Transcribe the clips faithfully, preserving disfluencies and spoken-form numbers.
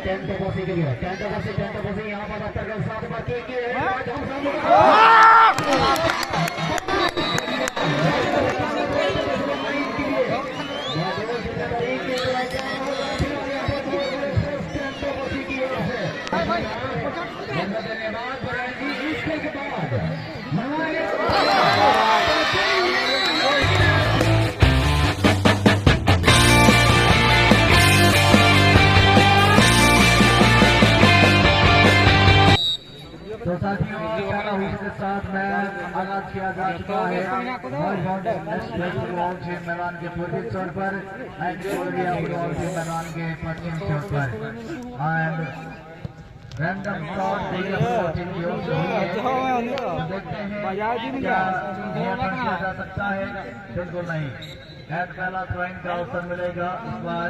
Tent bossy के लिए tent bossy tent bossy यहाँ पर दफ्तर के साथ बाकी के तो साथियों के साथ में आगाज किया जा चुका है मैदान के पूर्वी छोर पर फुटबॉल टीम मैदान के पश्चिम छोर पर एंड रैंडम शॉट टीम की ओर से देखते हैं क्या किया जा सकता है। बिल्कुल नहीं, एट पहला थ्रोइंग का अवसर मिलेगा इस बार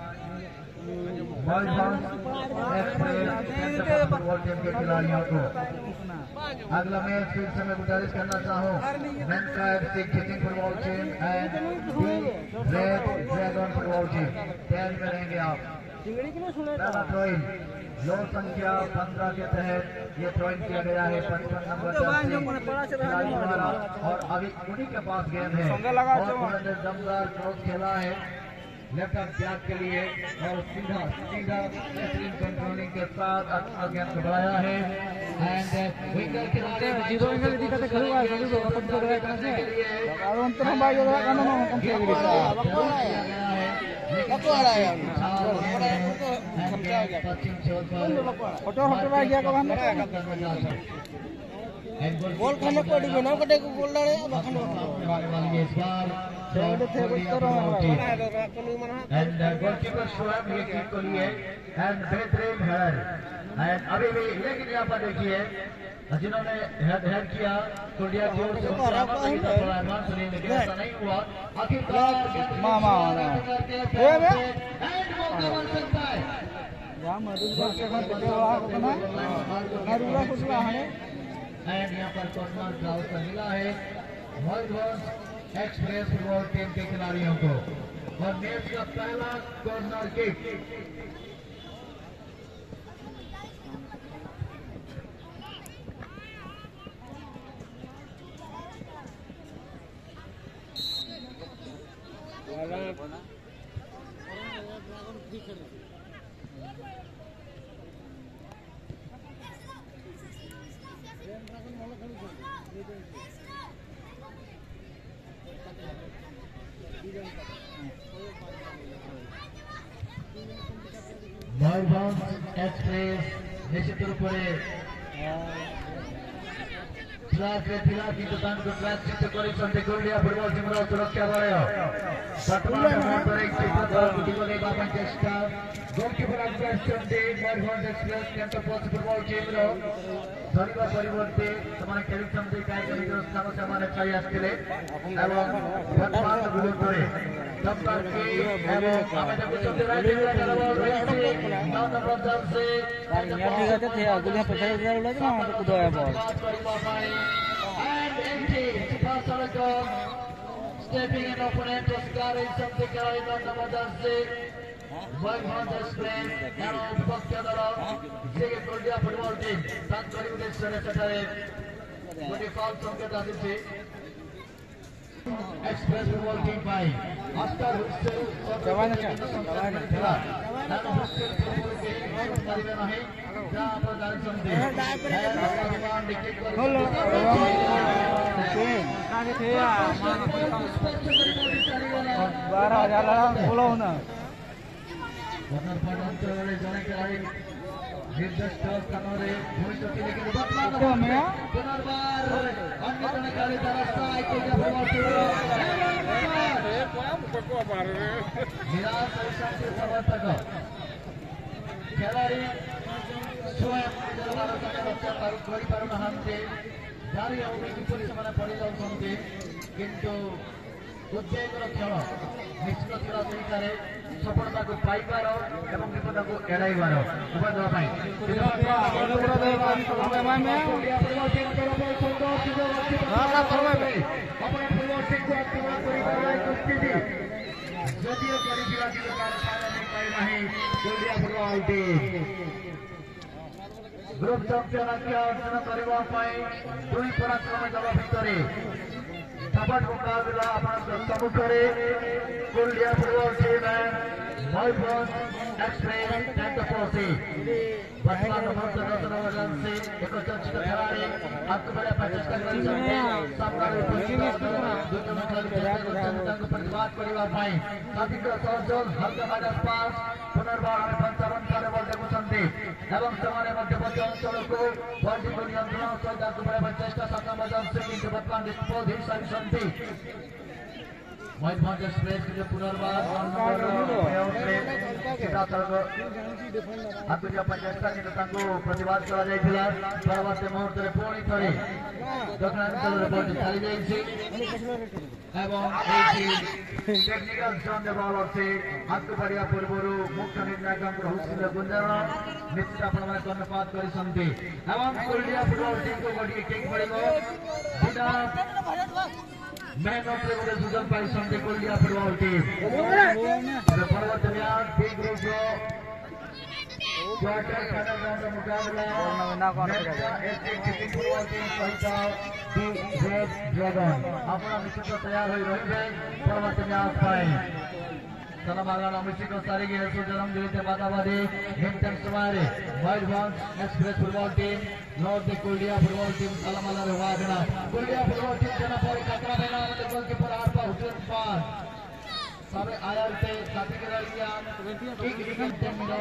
फुटबॉल टीम के खिलाड़ियों को। अगला मैच फिर से मैं गुजारिश करना चाहूँ मेनका FC Khiching football team and Red Dragon football team tag में रहेंगे आप। पहला थ्रोइंग लो संख्या पंद्रह के तहत ये थ्रोइंग किया गया है पचपन नंबर द्वारा और अभी उन्हीं के पास गेम है और उन्होंने दमदार क्रॉस खेला है लेफ्ट हैंड बैक के लिए और सीधा सीधा बेहतरीन कंट्रोलिंग के साथ अच्छा गेम बढ़ाया है एंड विंगर के जीरो विंगर दिखाते करूंगा जरूर अपन को करने के लिए और अंतर हम भाई वाला काम हम कम किया गया है कब तो आ रहा है पश्चिम छोर पर फोटो फोटो आ गया कब हम गोल खाने को डी बना कटे को गोल डाले बखन वाली इस बार एंड गोलकीपर शोएब ये किक को लिए एंड बेहतरीन हेडर एंड अभी भी लेकिन यहाँ पर देखिए जिन्होंने हेड हेड किया कुंडिया की ओर से थोड़ा मान सुनिए लेकिन ऐसा नहीं हुआ आखिरकार मामा एंड मौका बन सकता है यहाँ मधुर के खान पटे हुआ अपना मरुला खुशला है एंड यहाँ पर कॉर्नर का अवसर मिला है मधुबन एक्सप्रेस फुटबॉल टीम के खिलाड़ियों को और मैच का पहला कॉर्नर किक मधुबन एक्सप्रेस निश्चित रूप से क्लास में फिलहाल की दुकान को क्लास चित्र परिसंधि गुंडिया फुटबॉल टीम सुरक्षा बड़े पर एक चेष्टा goalkeeper Madhuban express campus football team धरवा परिवर्ते से खेलुंटे कई स्थान से छाई आसते वर्तमान मुहूर्त stepping in opponent to scoring something carried on number ten Mudbon explain now पक्का दला जिसे गुंडिया फुटबॉल टीम सात करीब के सने सटारे गुंडी फाउल संकेत आदिल से एक्सप्रेस फुटबॉल टीम भाई आफ्टर हुस्सेल जवान का जवान खेला नाम हुस्सेल फुटबॉल के करीब में नहीं जहां पर गाड़ी समझे भगवान डिक्टेट कर आगे थे बारह हजार बोलो ना कॉर्नर पर अंतर वाले जाने के लिए निर्दिष्ट स्थानों रे भविष्य के लिए बदलाव पुनर्बार अन्य जने खाली रास्ता आइए जब बार निराश शांति समर्थक खिलाड़ी स्वयं निर्माण करने बच्चा पर कोई पर नहाते जारी होगी कि पुलिस माने पड़ी जाउछन्ते किंतु उद्योग खेल निश्चित खेल सहित सफलता को पाइबार एवं विपद को एड़ाइबार उभय दल जदिव पाइनाही कुलिया फुटबॉल टीम ग्रुप चैंपियन आज्ञा अर्जन करने दुई पराक्रम दल भितर झपट मुकाबला अपन सम्मुखें कुलिया फुटबॉल टीम मयूरभंज एक्सप्रेस टेंटपोसी वर्तमान नंबर से एक चर्चित खिलाड़ी अक्टूबर पचास प्रतिवाद करने अधिक सहयोग हल्का पास पुनर्बार पंचावन थे बल देखुं अंचल को बल्टी को नियंत्रण सहित अक्टूबर चेष्टा सक्षम से बर्तमान डिस्पोज हो सारी मयूरभंज एक्सप्रेस के पुनर्बार चेष्टा कि प्रतिवाद परवर्त मुहूर्त में पुणी थे दक्षिणांचल बल चली टेक्निकल जोन बल अच्छे आगे बढ़िया पूर्व मुख्य निर्णायक हुसिल गुंजरण निश्चित आपने कर्णपात कर फुटबॉल टीम को गोटे किक पड़ो मैन ऑफ द सुजन पाई कुलिया फुटबॉल टीम परवर्त match B group quarter final round मुकाबला फुटबॉल टीम सहित दी रेड ड्रैगन अपना निश्चित तैयार हो रही परवर्त मैच पाई सलामागाना मिशिको सारिगे सुजरम दिते बादाबादी हिंटन सुमारे Mayurbhanj express football team north कुलिया फुटबॉल टीम सलामाला वागना कुलिया फुटबॉल टीम जना पर कतरा देना मतलब गोलकीपर आरपा हुसैन पास सारे आयर पे साथी के लड़कियां किक विकेट टीम मिलो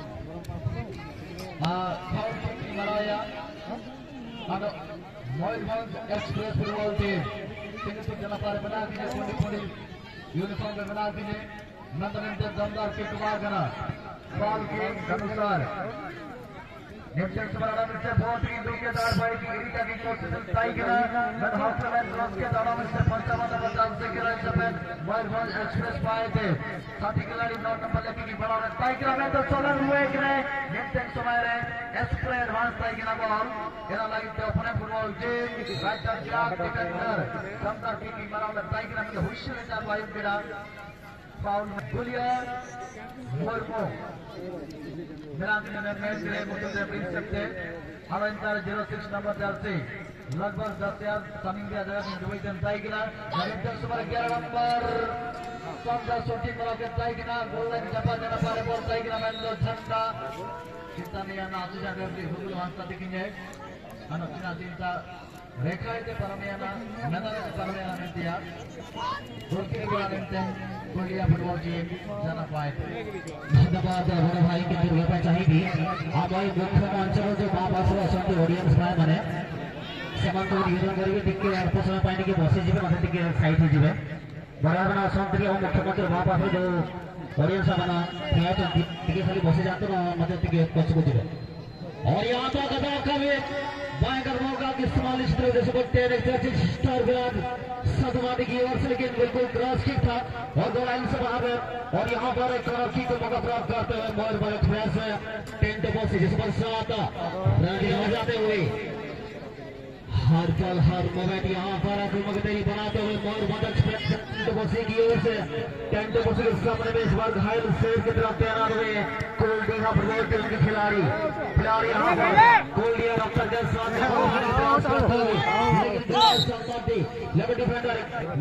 आ फाउल किक मराया और मयूरभंज एक्सप्रेस फुटबॉल टीम तीन जना पर बना दिए कोडी कोडी यूनिफॉर्म में बना दिए नंदनंदन दमदार के कुमार गना बॉल के अनुसार नेक्स्ट समारा में से बहुत ही दुखदार भाई की गिरी का की कोशिश तय करा नन हॉस्टल क्रॉस के दौरान में से पंचावन नंबर चांस से गिरा सफेद मयूरभंज एक्सप्रेस पाए थे साथी खिलाड़ी नौ नंबर लेके की बड़ा तय करा में तो सोलह हुए कि नेक्स्ट समारा एक्सप्रेस एडवांस तय करा बॉल एना लगी तो अपने फुटबॉल टीम राइटर जाक डिफेंडर दमदार की बड़ा तय करा में हुशियार चार भाई बेड़ा फाउल कुलिया मोरमो मेरा मैच के मुद्दे प्रिंस सकते हमारा इंतजार जीरो सिक्स नंबर जर्सी लगभग दस यार समिंग दिया जगह में दुबई दिन तय किया नरेंद्र सुमर ग्यारह नंबर पंद्रह शूटिंग वाला के तय किया गोल लाइन जपा जना पारे बॉल तय किया मैंने झंडा चिंता नहीं आना आते जाने अपनी हुकुल वास्ता दिखेंगे अनु चिंता चिंता रेखा इते परमेयाना नंदा इते परमेयाना में दिया गोलकीपर के आनंद कुलिया फुटबॉल टीम जाना पाए धन्यवाद बड़े भाई के दुर्गा चाहिए आम मुख्य अंचल जो बापास अच्छा ऑडियंस भाई मैंने से निवेदन करेंगे टिके अल्प समय पाए कि बसी जी मतलब टिके साइड हो जाए बड़ा बड़ा असंत मुख्यमंत्री बापास जो ऑडियंस मैंने ठिया टिके खाली बसी जाते ना मतलब टिके पछको जाए और यहाँ तो गदा कभी भयंकर मौका की इस्तेमाल इस तरह से सकते स्टार बैग सदमानी की ओर से लेकिन बिल्कुल क्रॉस किक था और दो लाइन से बाहर और यहाँ पर एक कॉर्नर किक को मौका प्राप्त करते हुए मयूरभंज एक्सप्रेस टेंट बॉक्स जिस पर सात रन जाते हुए हर पल हर मोमेंट यहाँ पर मगदेरी बनाते हुए मयूरभंज एक्सप्रेस टेंट बॉक्स की ओर से टेंट बॉक्स के सामने में इस बार घायल शेर की तरफ तैनात हुए कुलडीहा फुटबॉल टीम के खिलाड़ी खिलाड़ी यहाँ पर कुलडीहा रफ्तार के साथ लेकिन डिफेंडर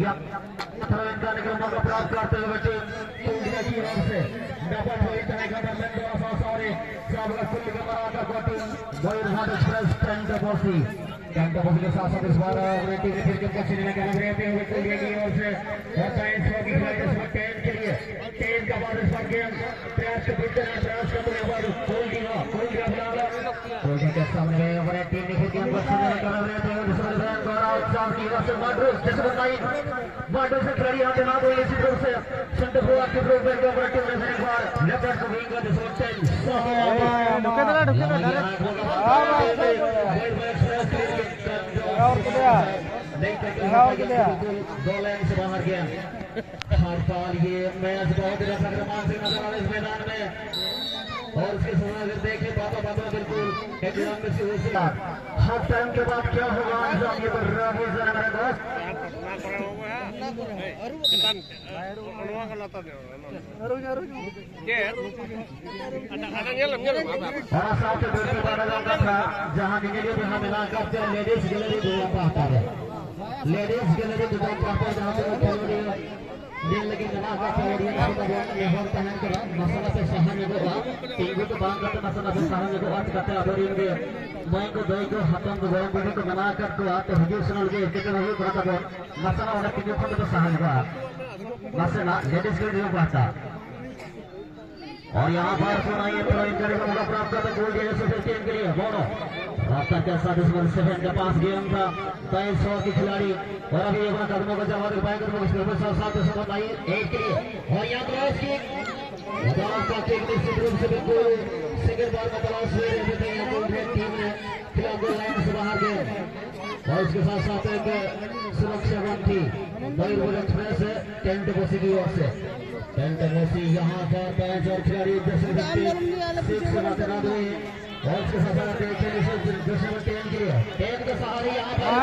मौका प्राप्त करते हुए कुलडीहा की ओर से डबल हुई Mayurbhanj express tent box tent box के साथ साथ इस बार रेटिंग क्रिकेट का सीरीज में रहते हुए कुलडीहा की ओर से साइंस को खिलाड़ी टेन के लिए टेन का बाद इस बार गेम प्रयास के बीच में प्रयास करते हुए कुलडीहा कुलडीहा फिलहाल कुलडीहा के सामने हमारे टीम ने गेम को सुधार कर रहे थे दूसरे रन गौरव चांद की ओर से माड्रोस जैसे बताइए माड्रोस से खिलाड़ी हाथ में दो इसी तरह से सेंटर फॉरवर्ड के प्रोग्राम को हमारे टीम ने एक बार लेफ्ट हैंड को विंग का दूसरा टेन ढुके दला ढुके दला और किया नहीं किया दो लाइन से बाहर गया हर बार ये मैच बहुत ही रोमांचक से नजर आ रहा है इस मैदान में और उसके समय अगर देखें बाबा बाबा बिल्कुल एक रन में से हो सकता हाफ टाइम के बाद क्या होगा ये पर राहुल जरा मेरे दोस्त जहाँ लेडीज गैलरी लेडीज गैलरी दिन लगी जना का खिलाड़ी ने लेहर तहन कर मसाला से सहान को टीवी को बांध कर मसाला से सहान को आज करते अदरी में मैं को दही को हतम को गरम को बना कर को आते हुजूर सुनल के के हुए करता को मसाला वाला टीवी को तो सहान को मसाला लेडीज के लिए बाता और यहाँ पर सुनाइए तो इंजरी का मौका प्राप्त करते गोल दिया सुपर टीम के लिए बोनो रास्ता के साथ इस बार सेवन के पास गेम था तेईस सौ की खिलाड़ी और अभी एक बार कदमों का जवाब पाए कदमों के स्कोर साथ साथ समझ आई एक के लिए और यहाँ क्रॉस की दबाव का किक निश्चित रूप से बिल्कुल सिंगल बॉल का तलाश हुए रहते थे यहाँ गोल टीम ने खिलाफ गोल लाइन से बाहर गए और इसके साथ साथ एक सुरक्षा वन थी मयूरभंज एक्सप्रेस टेंट बसी की ओर से टेंट बसी यहाँ पर पांच और खिलाड़ी दस सिक्स बना दो और इसके साथ साथ टेन के लिए टेन के सहारे यहाँ पर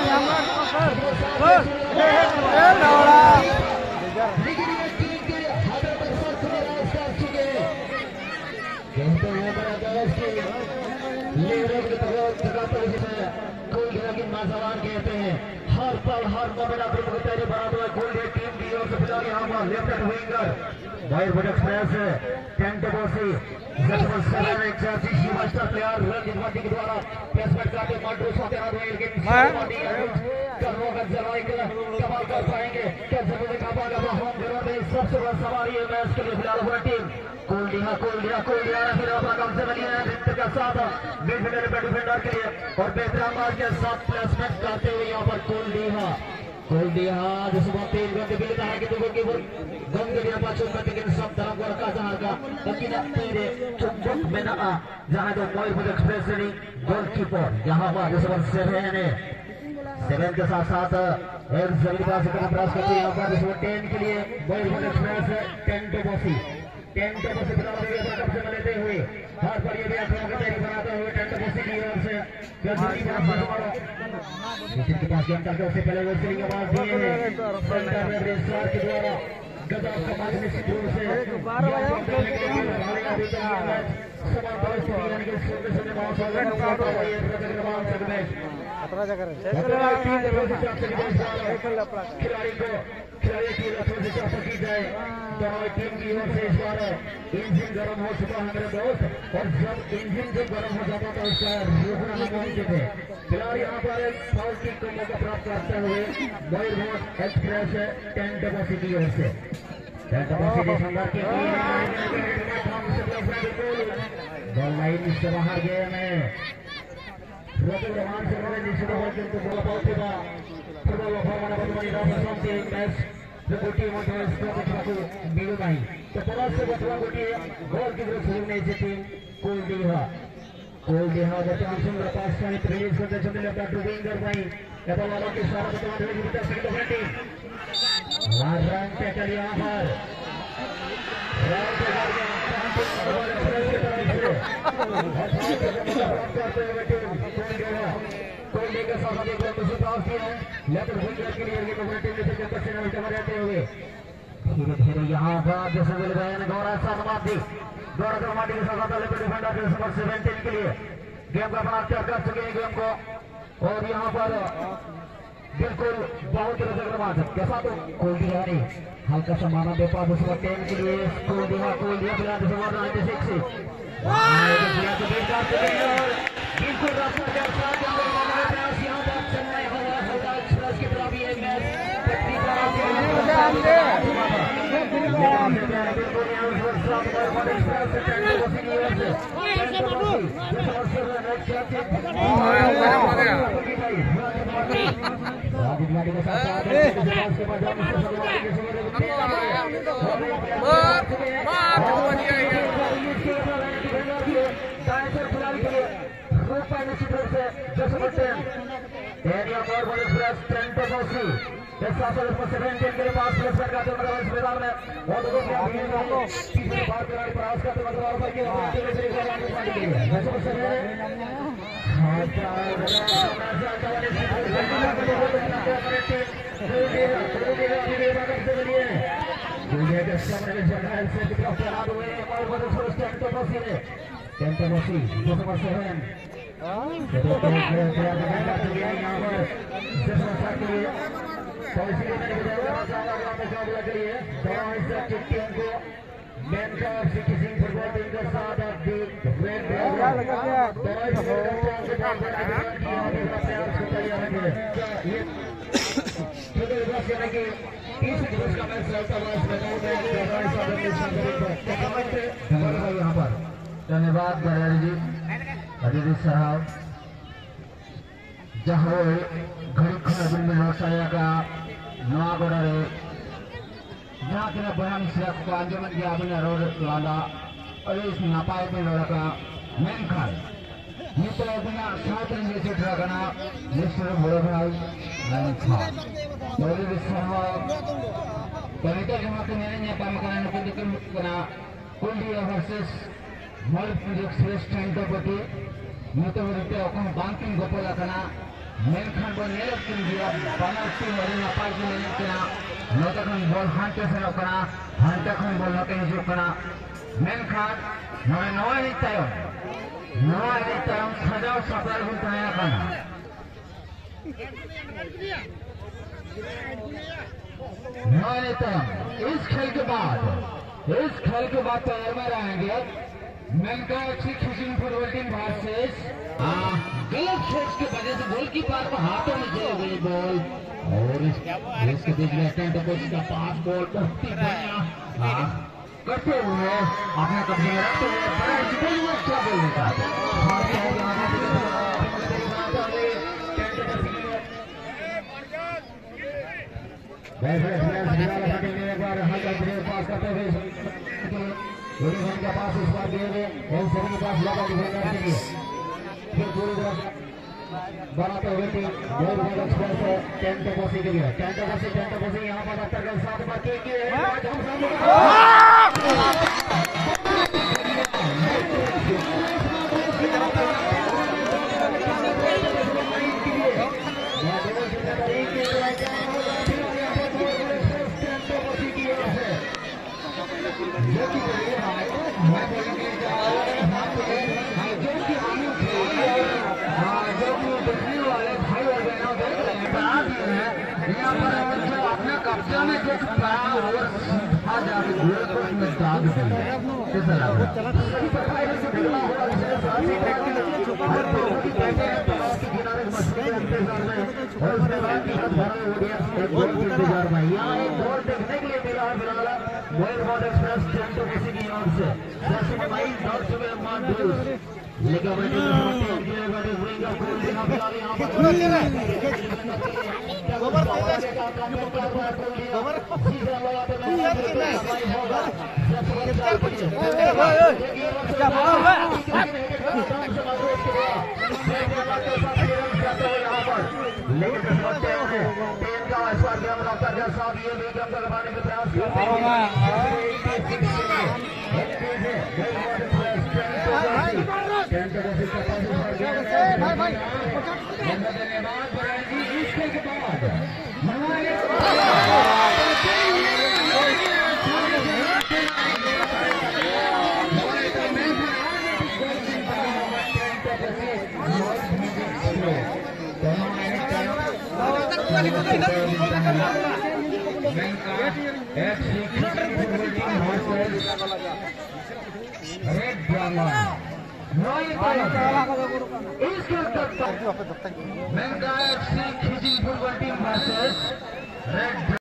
लेकिन ये टीम के हाथों पर सर सुनिराज कर चुके कहते हैं बड़ा दर्ज के लीडर की तरफ जगाते जिसे कोई गिरा की नौजवान कहते हैं हर पल हर मोमेंट अपनी मुख्तारी बना दो गोल टीम की ओर से फिलहाल यहाँ पर लेफ्ट विंगर मयूरभंज एक्सप्रेस टेंट बसी जसवंत सेवन एक चाची शिवास्टर प्लेयर रंजित वाटी के द्वारा प्लेसमेंट करते माड्रो साथ रादवेल के कर्मों का जराई कमाल कर पाएंगे कैसे मुझे काबा का होम ग्राउंड में सबसे बड़ा सवाल ये मैच के लिए फिलहाल पूरी टीम कोल दिया कोल दिया कोल दिया फिर अपना कम से मिलिए रिंट के साथ मिडफील्डर पे डिफेंडर के लिए और बेहतरीन मार के साथ प्लेसमेंट करते हुए यहाँ पर कोल दिया कोल दिया जिसमें तीन गंदे मिलता है कि दो की गंदे दिया पांचों का लेकिन सब तरफ को रखा जहां का लेकिन तेरे चुप में ना जहां जो मयूरभंज एक्सप्रेस ने गोलकीपर यहां पर जिसमें सेवन है सेवन के साथ साथ एक जल्दी पास करना प्रयास करते हैं यहाँ पर जिसमें टेन के लिए मयूरभंज एक्सप्रेस टेन टू बसी टेन टू बसी फिलहाल कब्जे में लेते हुए हर पर ये भी आक्रमण का तैयारी बनाते हुए टेन टू बसी की ओर से के पास गेम करके उससे पहले वेस्लिंग आवाज दिए हैं सेंटर में रेसर के द्वारा गजब का मैच निश्चित रूप से बारह बजे अभी तक मैच समान परिस्थिति यानी कि सोने सोने बहुत सारे मैच अतरा जगह खिलाड़ी को खिलाड़ी की रचना से चाहता की जाए दोनों टीम की ओर से इस बार इंजन गर्म हो चुका है मेरे दोस्त और जब इंजन जब गर्म हो जाता तो उसका रोकना नामुमकिन है फिलहाल यहाँ पर एक फाउल किक को मौका प्राप्त करते हुए मयूरभंज एक्सप्रेस टेंट बसी की ओर से टेंट बसी के संदर्भ के बॉल लाइन से बाहर गए में रोमान से बड़े निश्चित हो किंतु बोला पाउथिबा फुटबॉल फॉर्मना बदमनी राजस्थान के मैच जो गोटी मोटे स्कोर देखा मिलू नहीं तो तरफ से बचवा गोटी गोल की तरफ से नहीं जीती कोल दिहा कोल दिहा वर्तमान सुंदर पास से रिलीज करते चलते लेफ्ट विंगर भाई डबल वाला के साथ वर्तमान रिलीज करते सेकंड फ्रंटी रन टैकल यहां पर रन टैकल कोहली के साथ एक दूसरे पास है लेफ्ट विंगर के लिए ये टीम से जब से नजर रहते हुए धीरे धीरे यहाँ पर जैसे मिल गए हैं गौरव सरमाटी गौरव सरमाटी के साथ लेफ्ट डिफेंडर के नंबर सेवेंटीन के लिए गेम का अपना अख्तियार कर चुके हैं गेम को और यहाँ पर बिल्कुल बहुत रोमांच कैसा तो कोल दिया नहीं हल्का सा माना व्यापार दूसरा टेन के लिए कोल दिया कोल दिया फिलहाल दिसंबर नाइन्टी सिक्स बिल्कुल रास्ता के साथ प्रयास यहाँ पर चेन्नई हवा एक्सप्रेस की तरफ ये मैच निश्चित रूप से सेवेंटीन के पास प्लेसमेंट करते हुए इस मैदान में और तीसरे बार खिलाड़ी प्रयास करते हुए फुटबॉल टीम के साथ यहाँ पर धन्यवाद गैलरी जी अदिति साहब जहाँ घड़ी खड़ा में लोसाया का नवागढ़ जहाँ के बनानी सिर्फ को अंजमन की आबिना रोड लाला और इस नापाए में लोड़ा का मेन खाल ये तो बिना साथ में जैसे ड्रगना मिस्टर बड़े भाई मेन खाल बड़े विश्वास तरीका जमा के मैंने यहाँ काम करने को लेकर कना कुल्डिया वर्सेस मॉल प्रोजेक्ट श्रेष्ठ टेंडर बटी मैं तो बोलते हैं कौन बैंकिंग गोपाला कना मेन खान बने लेकिन दिया बनाती वाली नापाए के मैंने कना नौता खान बॉल हांटे से नौकना हांटे खान बॉल नौके जो कना मेन खान नौए नौए नहीं तायों नौए नहीं तायों सजाओ सप्लाई भी ताया कना नौए नहीं तायों इस खेल के बाद इस खेल के बाद तैयार में रहेंगे मेन का अच्छी खिचिंग फुटबॉल टीम वर्सेस गलत शॉट की वजह से गोलकीपर को हाथों में चली गई बॉल और इसके बीच में अटेम्प्ट का पास बॉल बहुत ही बढ़िया करते हुए अपने कब्जे में रखते हुए बड़ा जीवन अच्छा बोल देता है एक बार हल्का ब्रेक पास करते हुए का पास इस बार दिए गए और सभी के पास लगा डिफेंडर के लिए फिर पूरी तरह बनाते हुए टीम बहुत बहुत एक्सप्रेस है टेंट बसी के लिए टेंट बसी टेंट बसी यहाँ पर दफ्तर के साथ बात की अपने कब्जा में जो और सीधा जाके गोल पोस्ट में दाग दिया कैसा लग रहा और उसके बाद यहाँ एक गोल देखने के लिए मिला है फिलहाल बहुत एक्सप्रेस टेंटो किसी की ओर से लेकिन रेड